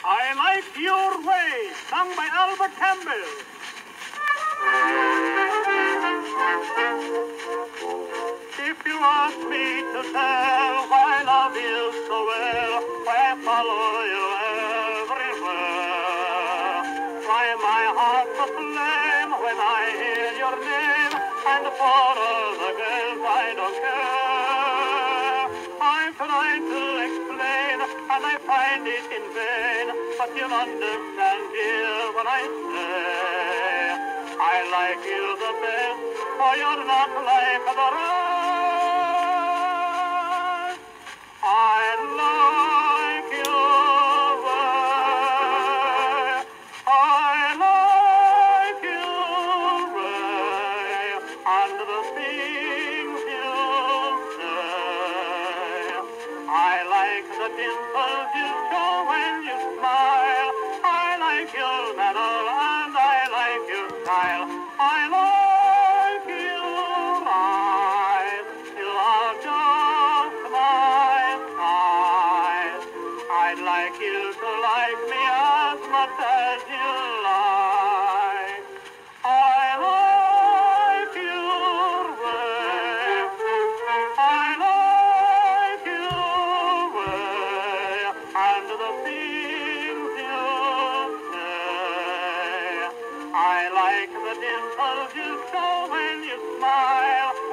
I like your way, sung by Albert Campbell. If you ask me to tell why I love you so well, why I follow you everywhere, why my heart's aflame when I hear your name, and for all the girls I don't care. I'm trying to explain, and I find it in vain, but you'll understand, dear, when I say I like you the best, for you're not like the rest. I like your way, I like your way, and the things you say. I like the dimples you show when you smile. I like your manner and I like your style. I like your eyes. You are just my size. I'd like you to like me as much as you like. I like your way. I like your way, and the things you say. I like the dimples you show when you smile.